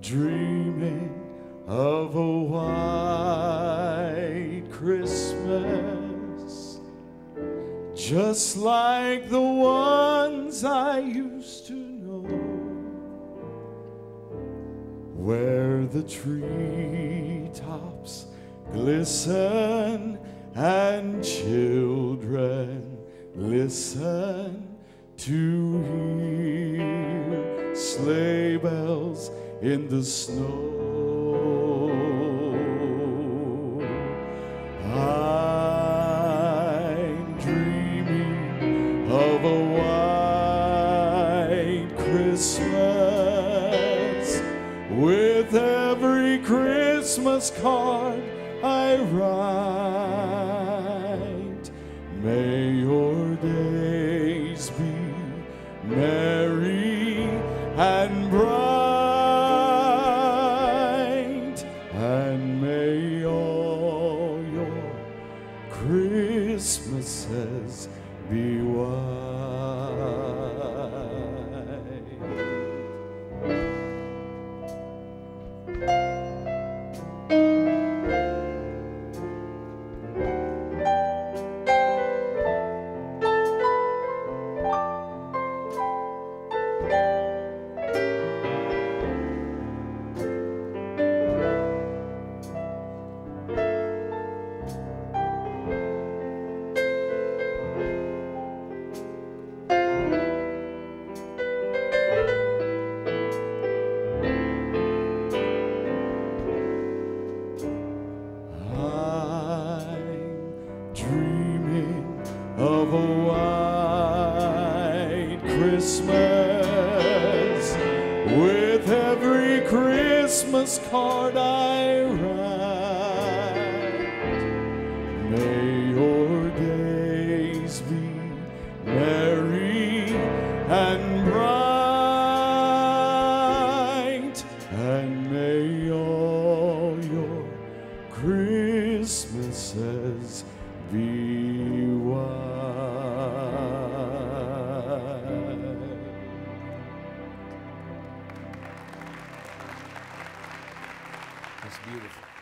dreaming of a white Christmas, just like the ones I used to know, where the treetops glisten and children listen to hear sleigh bells in the snow. I'm dreaming of a white Christmas, with every Christmas card I write. May your days be merry and bright, and may all your Christmases be white. Dreaming of a white Christmas, with every Christmas card I write. May your days be merry and bright, and may all your Christmases be white. That's beautiful.